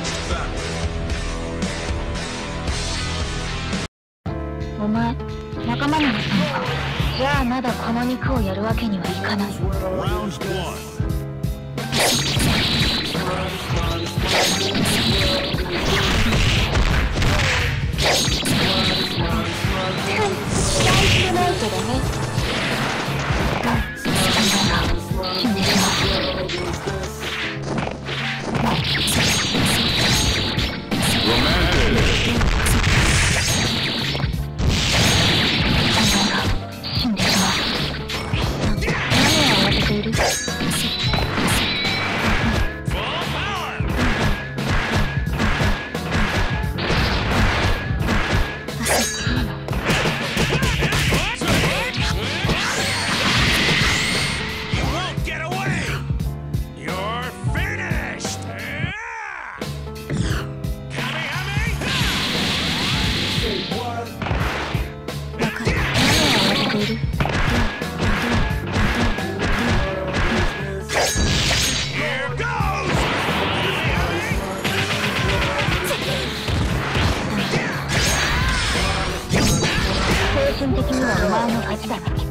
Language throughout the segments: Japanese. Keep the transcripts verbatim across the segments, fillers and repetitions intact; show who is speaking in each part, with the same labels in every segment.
Speaker 1: お前、仲間になったのか。じゃあまだこの肉をやるわけにはいかない。大事ないけどね。死んでしまう。死んでしまう。何を慌てている？精神的にはお前の勝ちだな。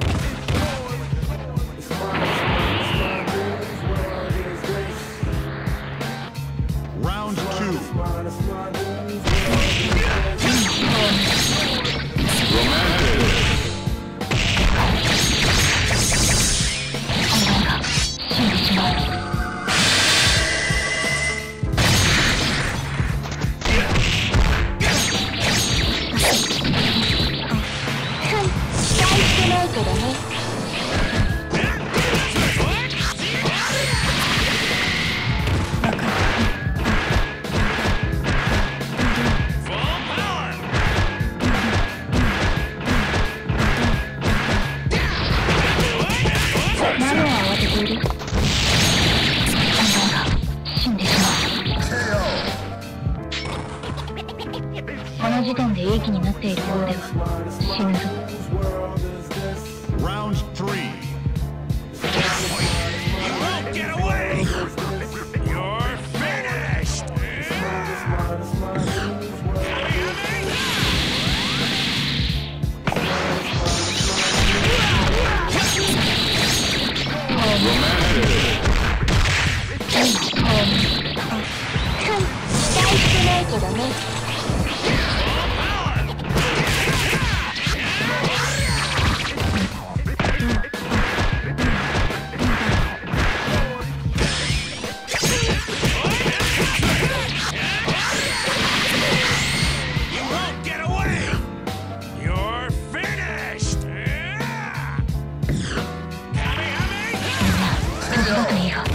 Speaker 1: この時点でいい気になっているようでは死ぬぞ。大してないけどね。だといいが。